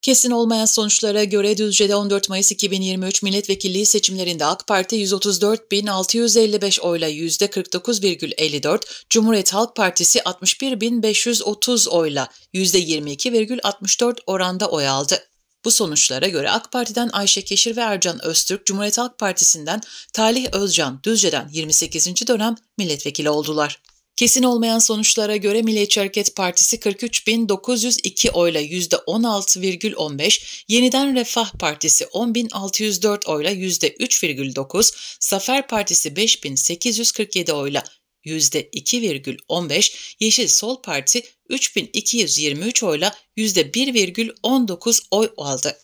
Kesin olmayan sonuçlara göre Düzce'de 14 Mayıs 2023 milletvekilliği seçimlerinde AK Parti 134.655 oyla %49,54, Cumhuriyet Halk Partisi 61.530 oyla %22,64 oranda oy aldı. Bu sonuçlara göre AK Parti'den Ayşe Keşir ve Ercan Öztürk, Cumhuriyet Halk Partisi'nden Talih Özcan Düzce'den 28. dönem milletvekili oldular. Kesin olmayan sonuçlara göre Milliyetçi Hareket Partisi 43.902 oyla %16,15, Yeniden Refah Partisi 10.604 oyla %3,9, Zafer Partisi 5.847 oyla %2,15, Yeşil Sol Parti 3.223 oyla %1,19 oy aldı.